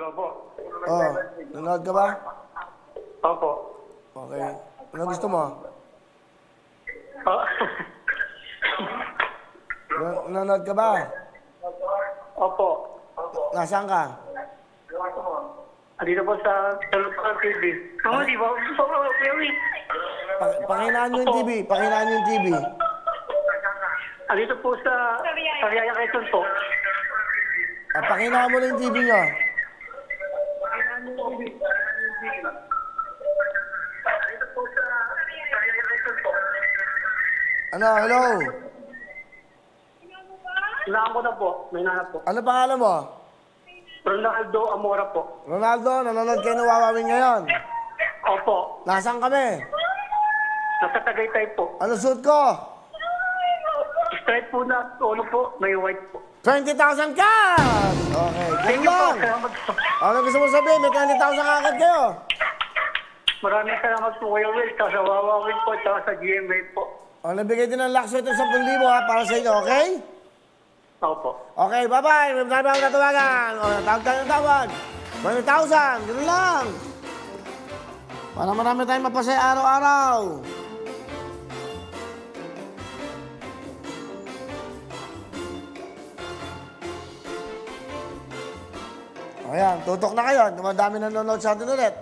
Opo. Oh, nanonood ka ba? Opo. Okay. Ano gusto mo? Oh. Nanonood ka ba? Opo. Nasaan ka? Dito po sa Talupan TV. Oo, di ba? Pakinaan nyo yung TV. Pakinaan nyo yung TV. Dito po sa Sariaya Quezon po. Pakinaan mo na yung TV nyo. Ano? Hello? Hinahan ko na po. May hinahan po. Ano pangalan mo? Ronaldo Amora po. Ronaldo, nanonood kayo ng Wawawin ngayon. Opo. Nasaan kami? Nasa Tagaytay po. Ano suit ko? Straight po na ulo po. May white po. 20,000 cash! Okay, Thank good you po. lang. Salamat po. Ano gusto mo sabihin? May 20,000 agad kayo. Maraming salamat po Kuya Will. Sa Wawawin po. Sa GMA po. O, nabigay din ng lakso ito 10,000 ha, para sa inyo, okay? Opo. Okay, bye-bye. May tayo bang katawagan? O, tawag tayo ng tawag. 20,000, gano'n lang. Para marami tayong mapasaya araw-araw. Ayan, tutok na kayo. Dumadami nanonood sa atin ulit.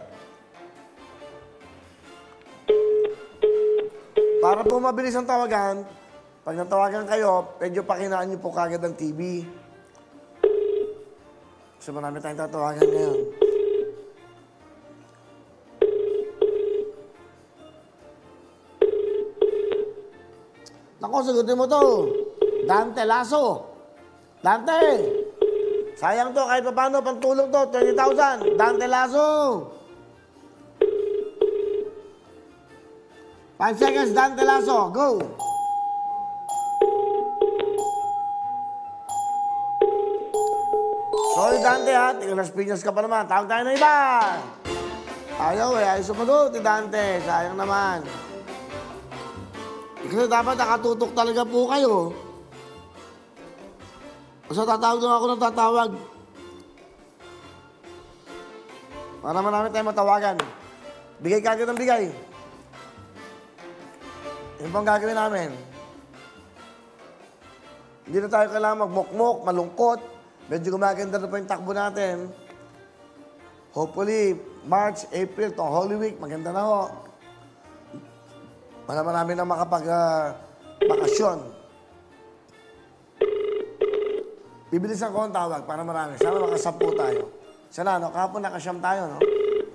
Para po mabilis ang tawagan, pag natawagan kayo, medyo pakinaan niyo po kagad ang TV. Kasi marami tayong tatawagan ngayon. Naku, sagutin mo to. Dante Lasso. Dante! Sayang to, kahit pa paano, pantulong to, 20,000. Dante Lasso. 5 seconds, Dante Lasso. Go! Sorry, Dante, ha? Tingnan Las Piñas ka pa naman. Tawag tayo na iba. Ayaw, ayaw sumagot, Dante. Sayang naman. Kasi dapat nakatutok talaga po kayo. Basta tatawag lang ako ng tatawag. Para marami tayong matawagan. Bigay kagad ng bigay. Yun po ang gagawin namin. Hindi na tayo kailangan magmukmok, malungkot. Medyo gumaganda na po yung takbo natin. Hopefully, March, April, itong Holy Week, maganda na ho. Para marami na makapag-bakasyon. Bibilisan ko ang tawag para marami. Sana makasampu tayo. Sana, no? Kahapon nakasyam tayo, no?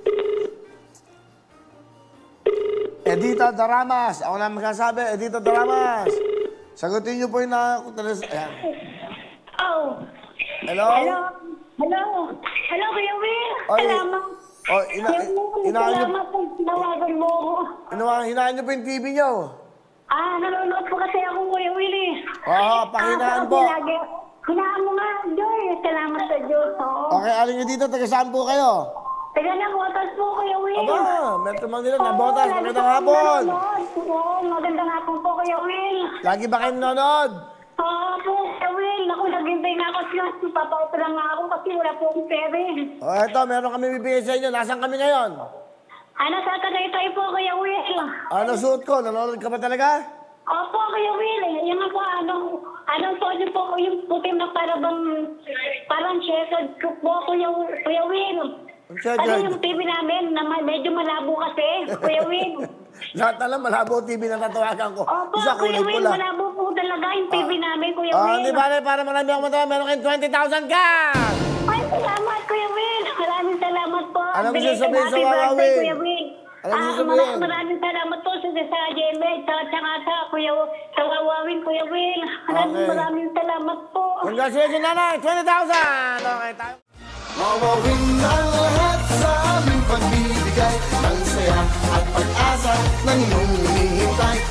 Edita Daramas. Ako na magkasabi. Edita Daramas. Sagutin niyo po yung Ayan. Oh. Hello? Hello? Hello? Hello, Kuya Will? Oy. Salamat. Oh, Salamat po. Tinawagan mo ako. Hinaan niyo po yung TV niyo. Nanonood po kasi ako, Kuya Will eh. Oo, pahinaan po. Hinaan mo nga, Joy. Salamat sa Diyos. Oo. Okay, alin niyo dito. Taga saan po kayo? Taga ng Botas po, Kuya Will. Aba, Metro Manila, Nabotas. Magandang hapon. Oo, magandang hapon po, Kuya Will. Lagi ba kayo nanonood? Oo po, Kuya Will. Ako, naghintay na ako siya. Papauto lang nga ako kasi wala po akong pere. O, eto, meron kami bibigay sa inyo. Nasaan kami ngayon? Sa Tagaytay po, Kuya Will. Ano suot ko? Nanonood ka ba talaga? Opo, Kuya Will. Yan nga po, anong po yun po, yung puti na parang checkered po, Kuya Will. Ano yung TV namin, na medyo malabo kasi, Kuya Will. Lahat na lang, malabo TV na tatawagan ko. Opo, Isa Kuya kulay Will, pula. malabo po talaga yung TV namin, Kuya Will. Hindi ba, para marami ako matawa, meron kayong 20,000 cash! Ay, salamat, Kuya Will. Maraming salamat po. Ano gusto Belated sabihin sa happy birthday, Wawawin? Kuya Will. Ano gusto sabihin? Maraming salamat po sa GMA, tsaka sa Wawawin, Kuya Will. Maraming salamat po. Congratulations, nanay! 20,000! Okay, tayo. Wawawin ang lahat sa aming pagbibigay ng saya at pag-asa ng iyong hinihintay.